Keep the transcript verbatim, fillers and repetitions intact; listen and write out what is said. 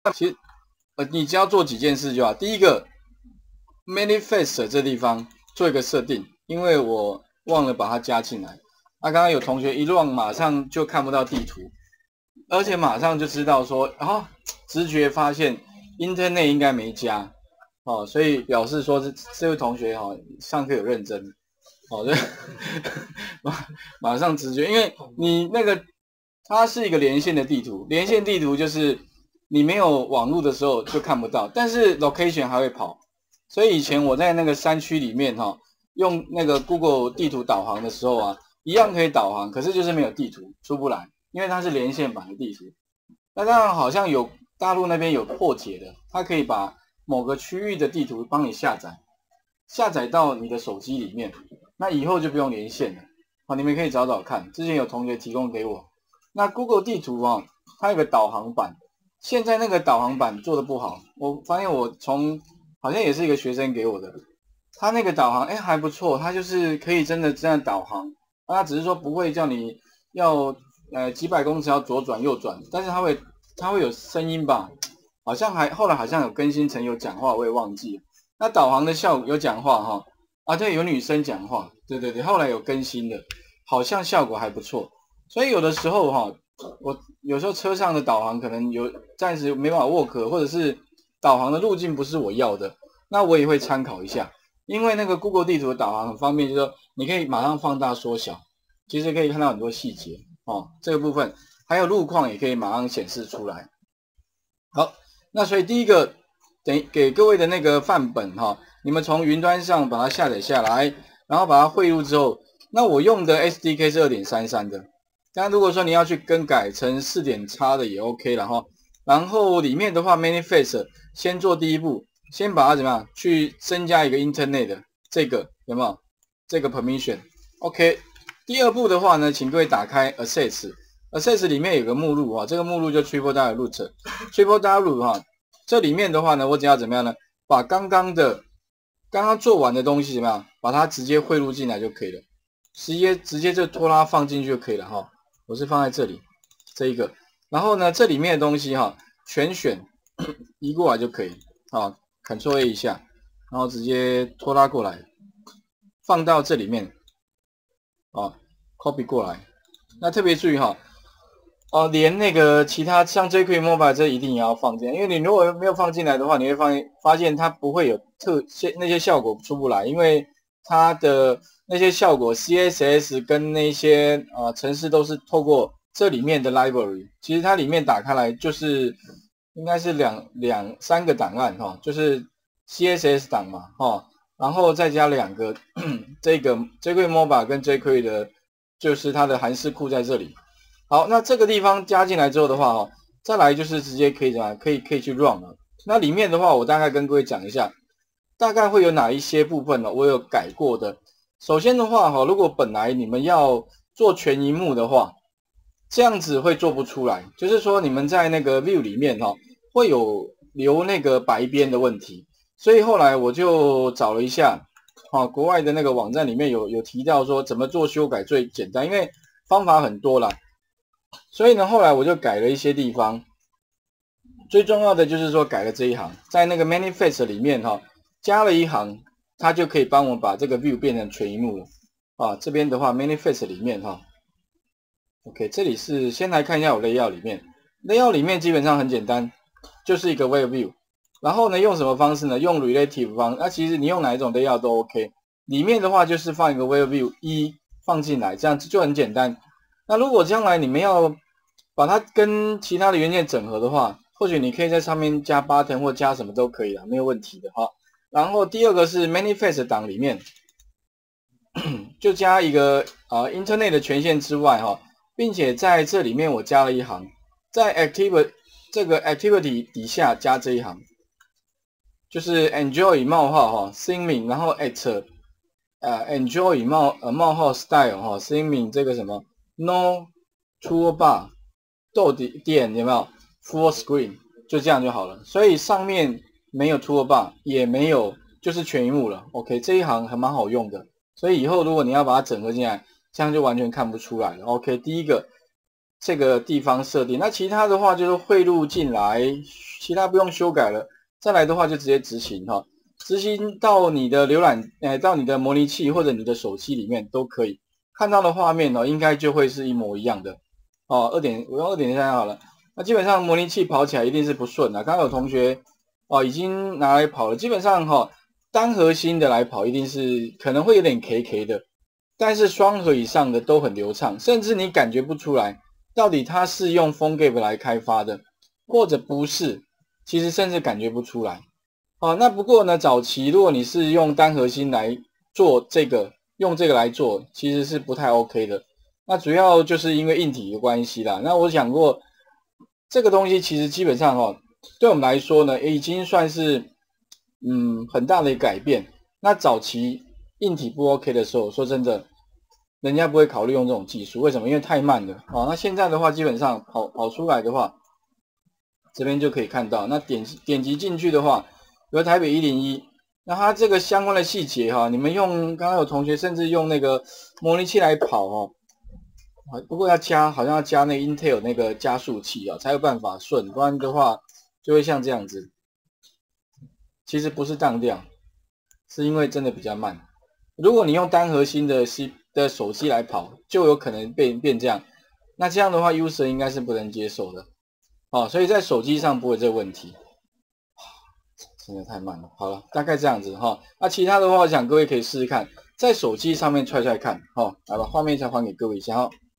其实呃，你只要做几件事就好。第一个 manifest 这地方做一个设定，因为我忘了把它加进来。那、啊、刚刚有同学一 run 马上就看不到地图，而且马上就知道说，啊，直觉发现 internet 应该没加，哦，所以表示说这这位同学哈、哦、上课有认真，哦，对，马马上直觉，因为你那个它是一个连线的地图，连线地图就是你没有网络的时候就看不到，但是 location 还会跑，所以以前我在那个山区里面哈、哦，用那个 Google 地图导航的时候啊，一样可以导航，可是就是没有地图出不来，因为它是连线版的地图。那当然好像有大陆那边有破解的，它可以把某个区域的地图帮你下载，下载到你的手机里面，那以后就不用连线了。好，你们可以找找看，之前有同学提供给我。那 Google 地图啊，它有个导航版，现在那个导航版做的不好，我发现我从好像也是一个学生给我的，他那个导航哎还不错，他就是可以真的这样导航，他只是说不会叫你要呃几百公尺要左转右转，但是它会它会有声音吧，好像还后来好像有更新成有讲话，我也忘记了。那导航的效果有讲话哈，啊对，有女生讲话，对对对，后来有更新的，好像效果还不错。所以有的时候哈，我有时候车上的导航可能有暂时没办法 work， 或者是导航的路径不是我要的，那我也会参考一下。因为那个 Google 地图的导航很方便，就是说你可以马上放大缩小，其实可以看到很多细节哦。这个部分还有路况也可以马上显示出来。好，那所以第一个等给各位的那个范本哈、哦，你们从云端上把它下载下来，然后把它汇入之后，那我用的 S D K 是 二点三三 的。当然，如果说你要去更改成 四点零 的也 OK 了哈。然后里面的话 ，manifest 先做第一步，先把它怎么样去增加一个 internet 的这个有没有？这个 permission，OK。第二步的话呢，请各位打开 access，access 里面有个目录啊，这个目录就 triple w root，triple w 哈，这里面的话呢，我只要怎么样呢？把刚刚的刚刚做完的东西怎么样？把它直接汇入进来就可以了，直接直接就拖拉放进去就可以了哈。我是放在这里，这一个，然后呢，这里面的东西哈，全选移过来就可以，啊 ，Ctrl A 一下，然后直接拖拉过来，放到这里面，啊 ，copy 过来。那特别注意哈，哦、呃，连那个其他像 jQuery Mobile 这一定也要放进来，因为你如果没有放进来的话，你会发现发现它不会有特些那些效果出不来，因为它的那些效果 C S S 跟那些啊、呃、程式都是透过这里面的 library， 其实它里面打开来就是应该是两两三个档案哈、哦，就是 C S S 档嘛哈、哦，然后再加两个这个 jQuery Mobile 跟 jQuery 的，就是它的函式库在这里。好，那这个地方加进来之后的话哦，再来就是直接可以怎么样？可以可以去 run 了。那里面的话，我大概跟各位讲一下。大概会有哪一些部分呢？我有改过的。首先的话，哈，如果本来你们要做全萤幕的话，这样子会做不出来。就是说，你们在那个 view 里面哈，会有留那个白边的问题。所以后来我就找了一下，啊，国外的那个网站里面有有提到说怎么做修改最简单，因为方法很多啦。所以呢，后来我就改了一些地方。最重要的就是说改了这一行，在那个 manifest 里面哈。加了一行，它就可以帮我把这个 view 变成全萤幕了啊。这边的话 manifest 里面哈 ，OK， 这里是先来看一下我 layout 里面 ，layout 里面基本上很简单，就是一个 web view。然后呢，用什么方式呢？用 relative 方，那、啊、其实你用哪一种 layout 都 OK。里面的话就是放一个 web view 一放进来，这样子就很简单。那如果将来你们要把它跟其他的元件整合的话，或许你可以在上面加 button 或加什么都可以啦，没有问题的哈。然后第二个是 manifest 档里面就加一个啊、呃、internet 的权限之外哈，并且在这里面我加了一行，在 activity 这个 activity 底下加这一行，就是 enjoy 冒号哈 theming， 然后 at 呃 enjoy 冒呃冒号 style 哈 theming 这个什么 no toolbar 逗点有没有 full screen 就这样就好了，所以上面没有 toolbar， 也没有，就是全萤幕了。OK， 这一行还蛮好用的，所以以后如果你要把它整合进来，这样就完全看不出来了。OK， 第一个， 这个地方设定。那其他的话就是汇入进来，其他不用修改了。再来的话就直接执行哈，执行到你的浏览，呃，到你的模拟器或者你的手机里面都可以看到的画面呢，应该就会是一模一样的。哦，二点我用二点三好了。那基本上模拟器跑起来一定是不顺的。刚刚有同学哦已经拿来跑了，基本上哈、哦、单核心的来跑一定是可能会有点 K K 的，但是双核以上的都很流畅，甚至你感觉不出来到底它是用 PhoneGap 来开发的，或者不是。其实甚至感觉不出来，哦，那不过呢，早期如果你是用单核心来做这个，用这个来做，其实是不太 OK 的。那主要就是因为硬体的关系啦。那我想过，这个东西其实基本上哦，对我们来说呢，已经算是嗯很大的改变。那早期硬体不 OK 的时候，说真的，人家不会考虑用这种技术，为什么？因为太慢了。哦，那现在的话，基本上跑跑出来的话。这边就可以看到，那点点击进去的话，有台北一零一，那它这个相关的细节哈，你们用刚刚有同学甚至用那个模拟器来跑哦，不过要加好像要加那个 Intel 那个加速器啊，才有办法顺，不然的话就会像这样子。其实不是当掉，是因为真的比较慢。如果你用单核心的 C 的手机来跑，就有可能变变这样。那这样的话 ，user 应该是不能接受的。哦，所以在手机上不会这个问题，真的太慢了。好了，大概这样子哈、哦。那其他的话，我想各位可以试试看，在手机上面踹踹看。哈、哦，来把画面再还给各位一下哈、哦。